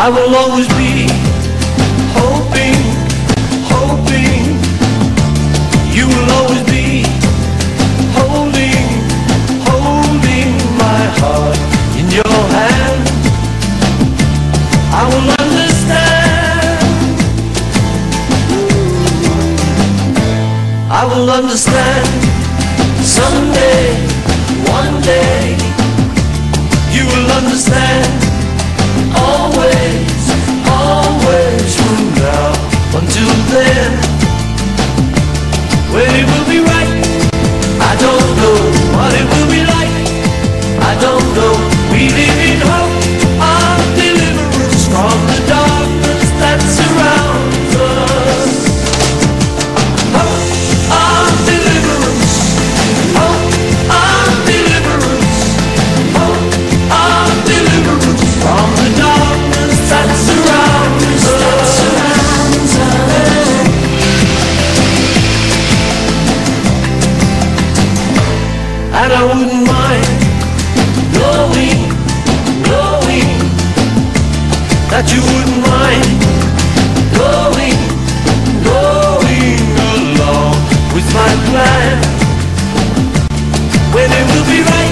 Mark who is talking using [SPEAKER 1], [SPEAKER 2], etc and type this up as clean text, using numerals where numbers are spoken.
[SPEAKER 1] I will always be hoping, hoping. You will always be holding, holding my heart in your hand. I will understand. I will understand someday, one day. You will understand. Always, always from now until then. When it will be right, I don't know. What it will be like, I don't know. We live in hope of deliverance from the darkness that surrounds us. Hope of deliverance, hope of deliverance, hope of deliverance from the darkness that surrounds us. And I wouldn't mind knowing, knowing that you wouldn't mind going, going along with my plan. When it will be right.